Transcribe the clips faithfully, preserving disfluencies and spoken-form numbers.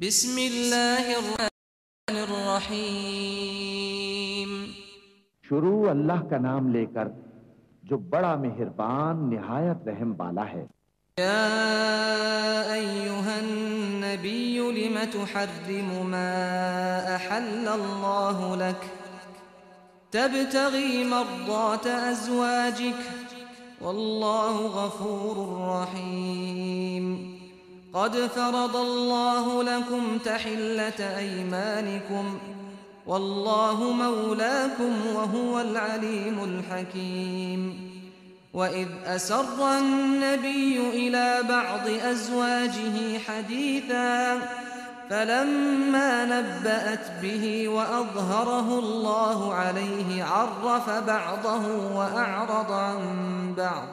بسم اللہ الرحمن الرحیم۔ شروع اللہ کا نام لے کر جو بڑا مہربان نہایت رحم والا ہے۔ یا ایہا النبی لم تحرم ما احل اللہ لک تبتغی مرضات ازواجک واللہ غفور رحیم۔ قد فرض الله لكم تحلة أيمانكم والله مولاكم وهو العليم الحكيم۔ وإذ أسر النبي إلى بعض أزواجه حديثا فلما نبأت به وأظهره الله عليه عرف بعضه وأعرض عن بعض،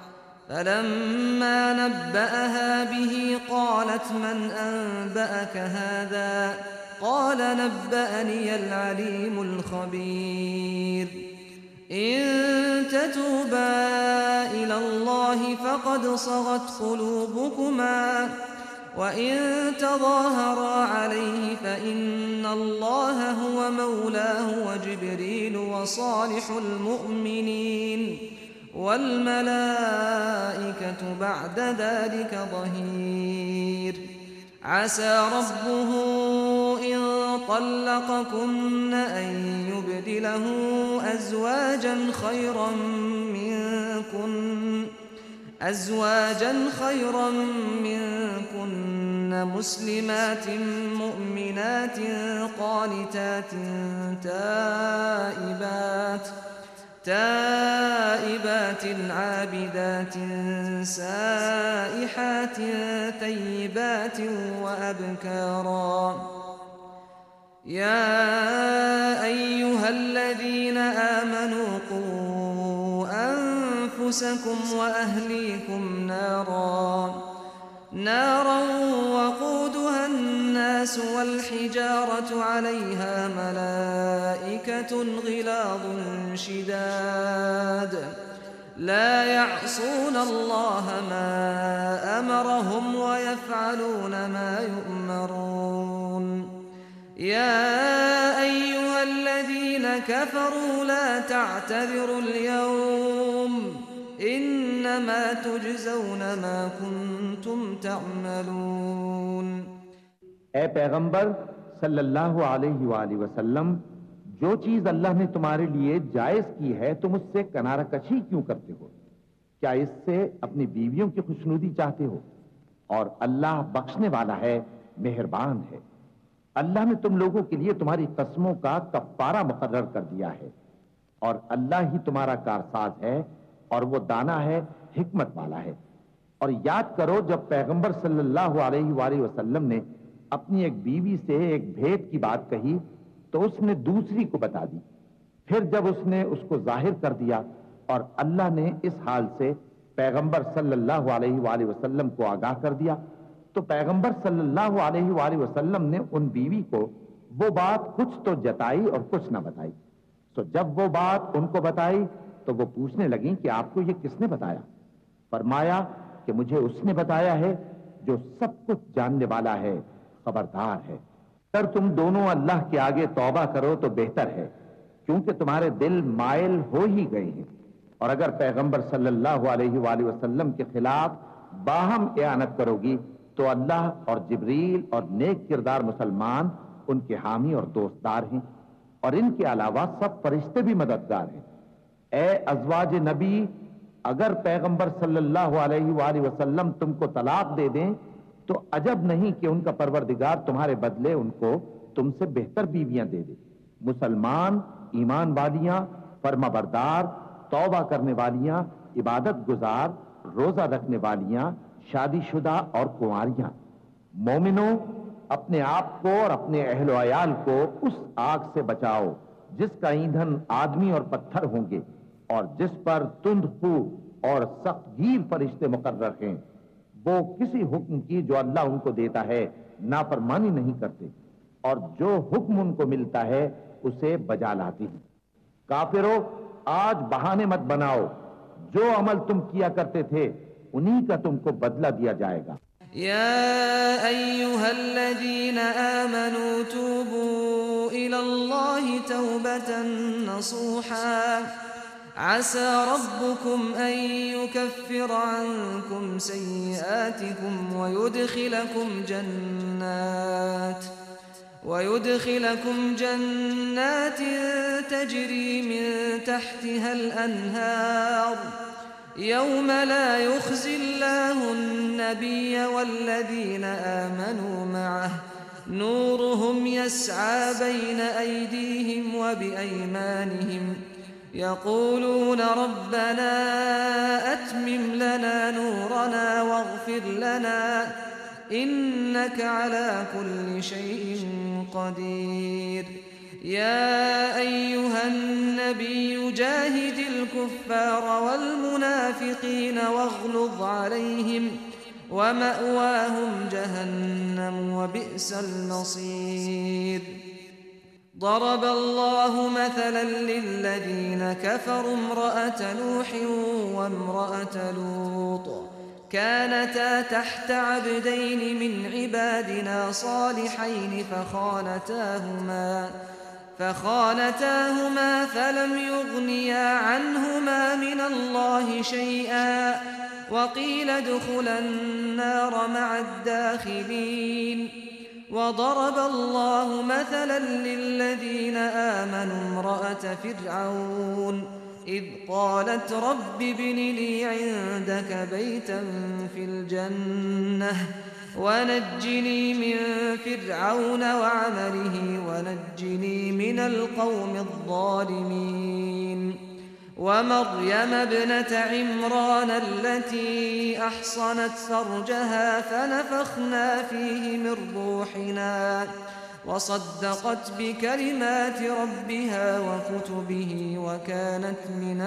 فلما نبأها به قالت من أنبأك هذا؟ قال نبأني العليم الخبير۔ إن تتوبا إلى الله فقد صغت قلوبكما وإن تظاهرا عليه فإن الله هو مولاه وجبريل وصالح المؤمنين والملائكة بعد ذلك ظهير۔ عسى ربه إن طلقكن أن يبدله أزواجا خيرا منكن أزواجا خيرا منكن مسلمات مؤمنات قانتات تائبات تائبات عابدات سائحات ثيبات وأبكارا۔ يا أيها الذين آمنوا قوا أنفسكم وأهليكم نارا نارا وقودها الناس والحجارة عليها ملائكة غلاظ شداد لا يعصون الله ما أمرهم ويفعلون ما يؤمرون۔ يا أيها الذين كفروا لا تعتذروا اليوم انما تجزون ما کنتم تعملون۔ اے پیغمبر صلی اللہ علیہ وآلہ وسلم، جو چیز اللہ نے تمہارے لیے جائز کی ہے تم اس سے کنارہ کشی کیوں کرتے ہو؟ کیا اس سے اپنی بیویوں کی خوشنودی چاہتے ہو؟ اور اللہ بخشنے والا ہے، مہربان ہے۔ اللہ نے تم لوگوں کے لیے تمہاری قسموں کا کفارہ مقرر کر دیا ہے، اور اللہ ہی تمہارا کارساز ہے اور وہ دانا ہے، حکمت والا ہے۔ اور یاد کرو جب پیغمبر صلی اللہ علیہ وآلہ وسلم نے اپنی ایک بیوی سے ایک بھید کی بات کہی تو اس نے دوسری کو بتا دی، پھر جب اس نے اس کو ظاہر کر دیا اور اللہ نے اس حال سے پیغمبر صلی اللہ علیہ وآلہ وسلم کو آگاہ کر دیا تو پیغمبر صلی اللہ علیہ وآلہ وسلم نے ان بیوی کو وہ بات کچھ تو جتائی اور کچھ نہ بتائی۔ تو جب وہ بات ان کو بتائی تو وہ پوچھنے لگیں کہ آپ کو یہ کس نے بتایا؟ فرمایا کہ مجھے اس نے بتایا ہے جو سب کچھ جاننے والا ہے، خبردار ہے۔ اگر تم دونوں اللہ کے آگے توبہ کرو تو بہتر ہے، کیونکہ تمہارے دل مائل ہو ہی گئے ہیں۔ اور اگر پیغمبر صلی اللہ علیہ وآلہ وسلم کے خلاف باہم اعانت کرو گی تو اللہ اور جبریل اور نیک کردار مسلمان ان کے حامی اور دوستدار ہیں، اور ان کے علاوہ سب فرشتے بھی مددگار ہیں۔ اے ازواج نبی، اگر پیغمبر صلی اللہ علیہ وآلہ وسلم تم کو طلاق دے دیں تو عجب نہیں کہ ان کا پروردگار تمہارے بدلے ان کو تم سے بہتر بیویاں دے دے، مسلمان، ایمان والیاں، فرما بردار، توبہ کرنے والیاں، عبادت گزار، روزہ رکھنے والیاں، شادی شدہ اور کنواریاں۔ مومنوں، اپنے آپ کو اور اپنے اہل و عیال کو اس آگ سے بچاؤ جس کا ایندھن آدمی اور پتھر ہوں گے، اور جس پر تند خو اور سخت گیر فرشتے مقرر ہیں۔ وہ کسی حکم کی جو اللہ ان کو دیتا ہے نافرمانی نہیں کرتے، اور جو حکم ان کو ملتا ہے اسے بجا لاتے ہیں۔ کافروں، آج بہانے مت بناؤ، جو عمل تم کیا کرتے تھے انہی کا تم کو بدلہ دیا جائے گا۔ يا أيها الذين آمنوا توبوا إلى الله توبة نصوحا عسى ربكم أن يكفر عنكم سيئاتكم ويدخلكم جنات ويدخلكم جنات تجري من تحتها الأنهار يوم لا يخزي الله النبي والذين آمنوا معه نورهم يسعى بين أيديهم وبأيمانهم يقولون ربنا أتمم لنا نورنا واغفر لنا إنك على كل شيء قدير يا أيها النبي جاهد الكفار والمنافقين واغلظ عليهم ومأواهم جهنم وبئس المصير ضرب الله مثلا للذين كفروا امرأة نوح وامرأة لوط كانتا تحت عبدين من عبادنا صالحين فخانتاهما فخانتاهما فلم يغنيا عنهما من الله شيئا وقيل ادخلا النار مع الداخلين وضرب الله مثلا للذين آمنوا امرأة فرعون إذ قالت رب ابن لي عندك بيتا في الجنة ونجني من فرعون وعمله ونجني من القوم الظالمين ومريم ابنة عمران التي أحصنت فرجها فنفخنا فيه من روحنا وصدقت بكلمات ربها وكتبه وكانت من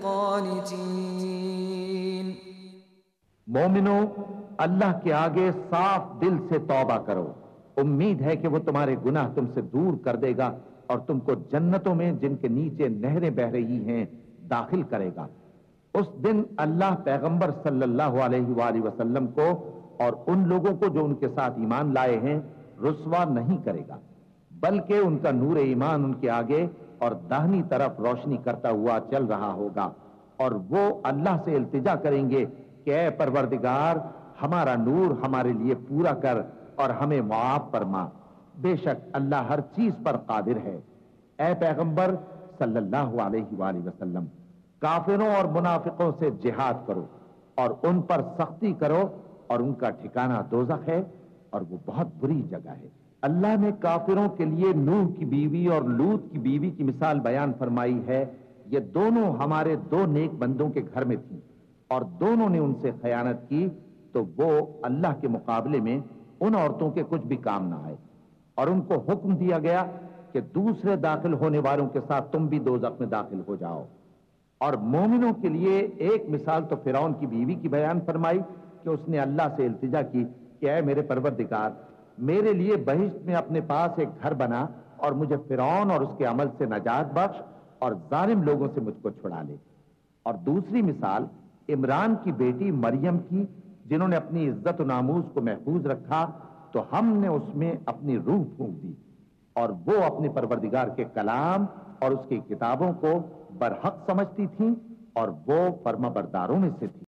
القانتين مومنو اللہ کے آگے صاف دل سے توبہ کرو، امید ہے کہ وہ تمہارے گناہ تم سے دور کر دے گا اور تم کو جنتوں میں جن کے نیچے نہریں بہ رہی ہیں داخل کرے گا۔ اس دن اللہ پیغمبر صلی اللہ علیہ وآلہ وسلم کو اور ان لوگوں کو جو ان کے ساتھ ایمان لائے ہیں رسوا نہیں کرے گا، بلکہ ان کا نور ایمان ان کے آگے اور داہنی طرف روشنی کرتا ہوا چل رہا ہوگا، اور وہ اللہ سے التجا کریں گے کہ اے پروردگار ہمارا نور ہمارے لیے پورا کر اور ہمیں معاف فرما، بے شک اللہ ہر چیز پر قادر ہے۔ اے پیغمبر صلی اللہ علیہ وآلہ وسلم کافروں اور منافقوں سے جہاد کرو اور ان پر سختی کرو اور ان کا ٹھکانہ دوزخ ہے اور وہ بہت بری جگہ ہے۔ اللہ نے کافروں کے لیے نوح کی بیوی اور لوط کی بیوی کی مثال بیان فرمائی ہے، یہ دونوں ہمارے دو نیک بندوں کے گھر میں تھیں اور دونوں نے ان سے خیانت کی تو وہ اللہ کے مقابلے میں ان عورتوں کے کچھ بھی کام نہ آئے، اور ان کو حکم دیا گیا کہ دوسرے داخل ہونے والوں کے ساتھ تم بھی دوزخ میں داخل ہو جاؤ۔ اور مومنوں کے لیے ایک مثال تو فرعون کی بیوی کی بیان فرمائی کہ اس نے اللہ سے التجا کی کہ اے میرے پروردگار میرے لیے بہشت میں اپنے پاس ایک گھر بنا اور مجھے فرعون اور اس کے عمل سے نجات بخش اور ظالم لوگوں سے مجھ کو چھڑا لے۔ اور دوسری مثال عمران کی بیٹی مریم کی، جنہوں نے اپنی عزت و ناموس کو محفوظ رکھا تو ہم نے اس میں اپنی روح پھونک دی، اور وہ اپنے پروردگار کے کلام اور اس کی کتابوں کو برحق سمجھتی تھیں اور وہ فرما برداروں میں سے تھی۔